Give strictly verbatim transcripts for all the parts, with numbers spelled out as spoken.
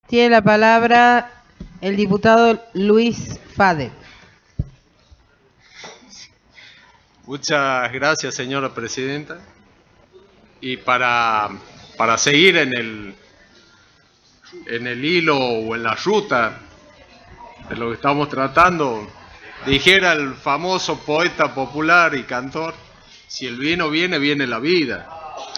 Tiene la palabra el diputado Luis Fade. Muchas gracias, señora presidenta. Y para, para seguir en el, en el hilo o en la ruta de lo que estamos tratando, dijera el famoso poeta popular y cantor, si el vino viene, viene la vida.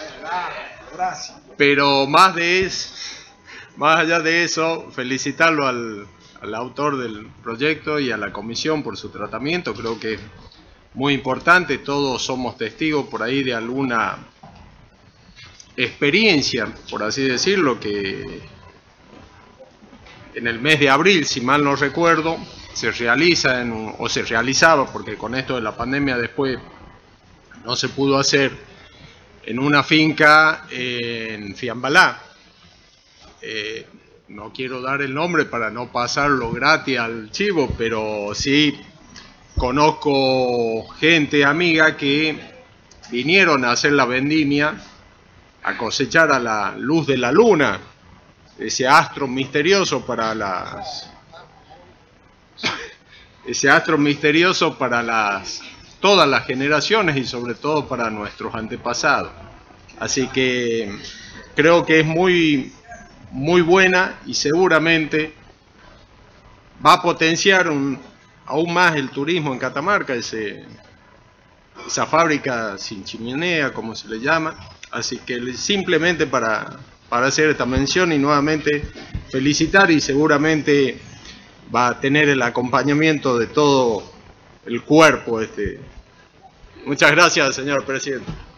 Pero más de eso, más allá de eso, felicitarlo al, al autor del proyecto y a la comisión por su tratamiento. Creo que es muy importante, todos somos testigos por ahí de alguna experiencia, por así decirlo, que en el mes de abril, si mal no recuerdo, se realiza en un, o se realizaba, porque con esto de la pandemia después no se pudo hacer, en una finca en Fiambalá. Eh, no quiero dar el nombre para no pasarlo gratis al chivo, pero sí conozco gente amiga que vinieron a hacer la vendimia, a cosechar a la luz de la luna, ese astro misterioso para las ese astro misterioso para las todas las generaciones y sobre todo para nuestros antepasados. Así que creo que es muy muy buena y seguramente va a potenciar un, aún más el turismo en Catamarca, ese, esa fábrica sin chimenea, como se le llama. Así que simplemente para, para hacer esta mención y nuevamente felicitar, y seguramente va a tener el acompañamiento de todo el cuerpo. Este. Muchas gracias, señor presidente.